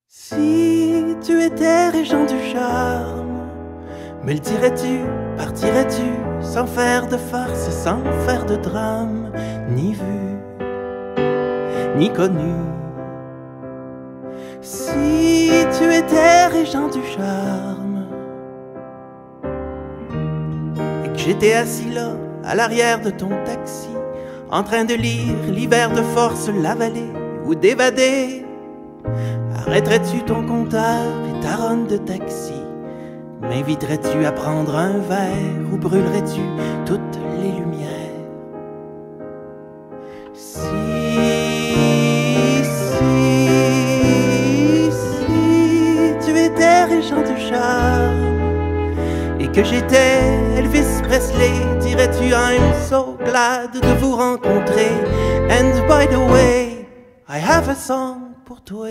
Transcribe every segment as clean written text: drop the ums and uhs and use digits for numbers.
Si tu étais régent du charme, me le dirais-tu, partirais-tu, sans faire de farce, sans faire de drame, ni vu, ni connu. Si tu étais régent du charme, et que j'étais assis là, à l'arrière de ton taxi, en train de lire l'hiver de force, la vallée, ou d'évader, arrêterais-tu ton compteur et ta ronde de taxi? M'inviterais-tu à prendre un verre ou brûlerais-tu toutes les lumières? Si tu étais régent du charme et que j'étais Elvis Presley, dirais-tu I'm so glad de vous rencontrer? And by the way, I have a song pour toi.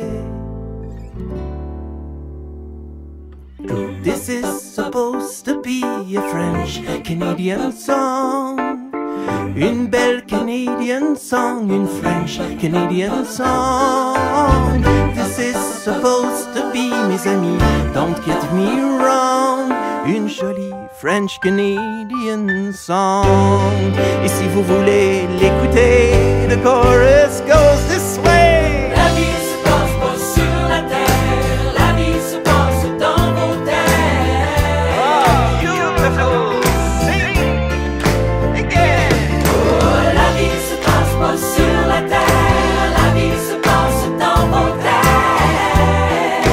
This is supposed to be a French-Canadian song. Une belle Canadian song, une French-Canadian song. This is supposed to be, mes amis, don't get me wrong, une jolie French-Canadian song. Et si vous voulez l'écouter, the chorus goes this way. La vie se passe pas sur la terre, la vie se passe dans vos têtes. Oh, beautiful, sing again. Oh, la vie se passe pas sur la terre, la vie se passe dans vos têtes.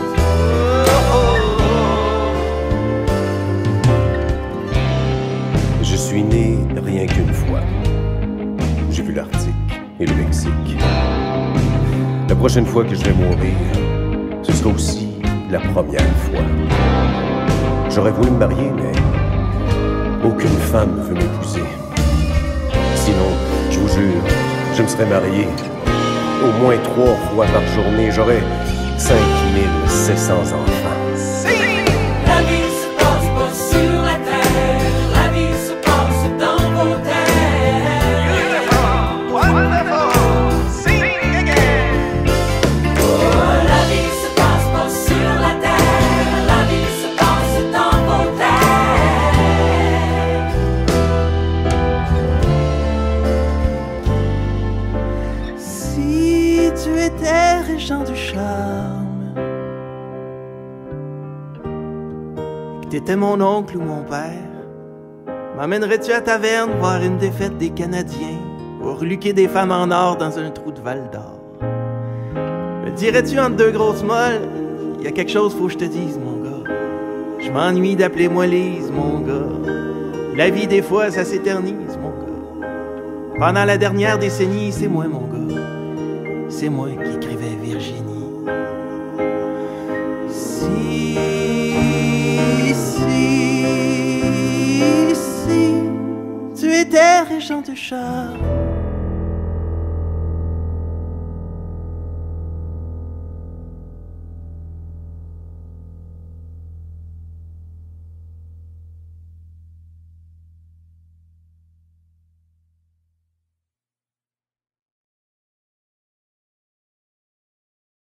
Je suis né rien qu'une fois. J'ai vu l'Arctique et le Mexique. La prochaine fois que je vais mourir, ce sera aussi la première fois. J'aurais voulu me marier, mais aucune femme ne veut m'épouser. Sinon, je vous jure, je me serais marié au moins 3 fois par journée. J'aurais 5700 enfants. La vie se passe pas sur la terre, la vie se passe dans vos têtes. Wonderful, sing again. Oh, la vie se passe pas sur la terre, la vie se passe dans vos têtes. Si tu étais régent du charme, et que t'étais mon oncle ou mon père, m'emmènerais-tu à taverne voir une défaite des Canadiens ou reluquer des femmes en or dans un trou de Val d'Or? Me dirais-tu entre deux grosses molles, y a quelque chose faut que je te dise, mon gars. Je m'ennuie d'appeler moi Lise, mon gars. La vie des fois ça s'éternise, mon gars. Pendant la dernière décennie, c'est moi, mon gars. C'est moi qui écrivais Virginie. Si tu étais régent de charme,